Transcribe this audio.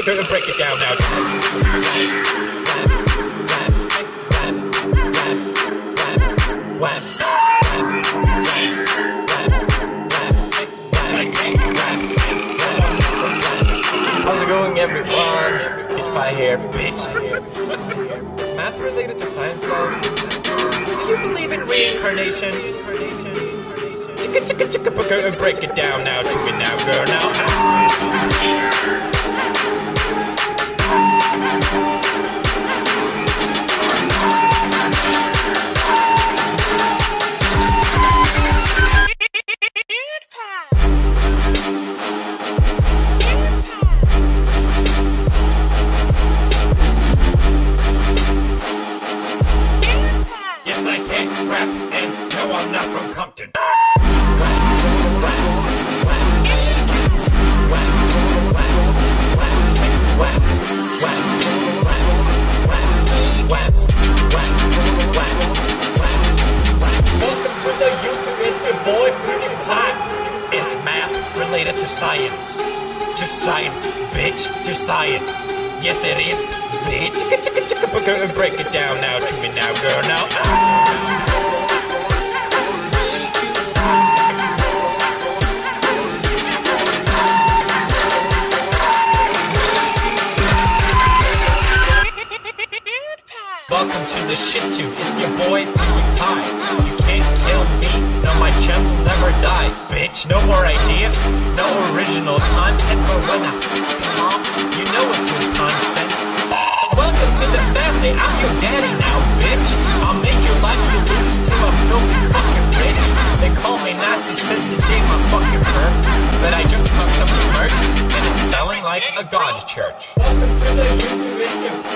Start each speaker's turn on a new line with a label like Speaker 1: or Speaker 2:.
Speaker 1: gonna break it down now. How's it going, everyone? Pewdiepie here, bitch. Is math related to science, though? Do you believe in reincarnation? Chicka, we're gonna break it down now to me now, girl, now. Yes, I can rap, and no, I'm not from Compton. Welcome to the YouTube, it's your boy Pewdiepie. Is math related to science? To science, bitch, to science. Yes, it is, bitch. We're gonna break it down now to me now, girl, now. Welcome to the shit tube, it's your boy Pewdiepie. You can't kill me, no, my channel never dies. Bitch, no more ideas, no original content, but when I mom, you know it's good content. Welcome to the family, I'm your daddy now, bitch. I'll make your life you lose to a filthy fucking bitch. They call me Nazi since the day my fucking birth, but I just fucked some merch, and it's selling like a god church. Welcome to the YouTube, it's your